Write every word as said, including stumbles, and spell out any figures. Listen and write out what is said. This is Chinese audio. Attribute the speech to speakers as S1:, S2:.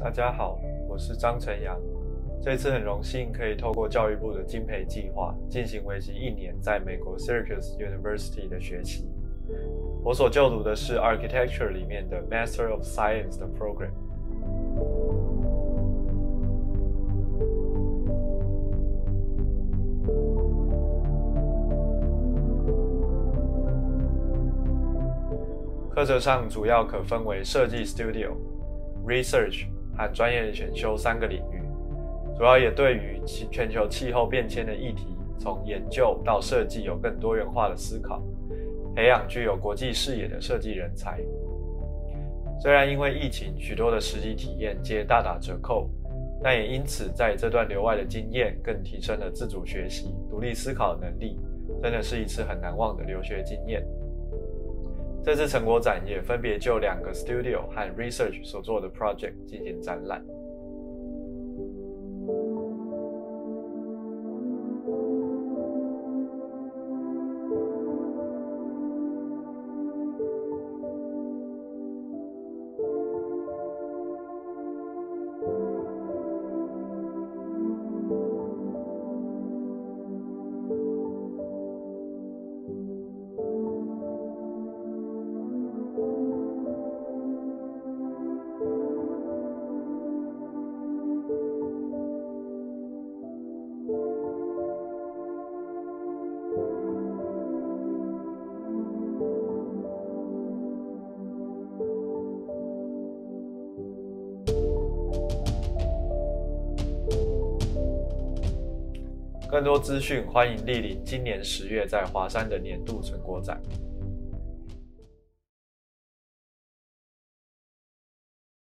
S1: 大家好，我是张晨阳。这次很荣幸可以透过教育部的菁培计划，进行为期一年在美国 Syracuse University 的学习。我所就读的是 Architecture 里面的 Master of Science 的 program。课程上主要可分为设计 Studio、Research 和专业选修三个领域，主要也对于全球气候变迁的议题，从研究到设计有更多元化的思考，培养具有国际视野的设计人才。虽然因为疫情，许多的实际体验皆大打折扣，但也因此在这段留外的经验，更提升了自主学习、独立思考的能力，真的是一次很难忘的留学经验。这次成果展也分别就两个 Studio 和 Research 所做的 project 进行展览。更多资讯，欢迎莅临今年十月在华山的年度成果展。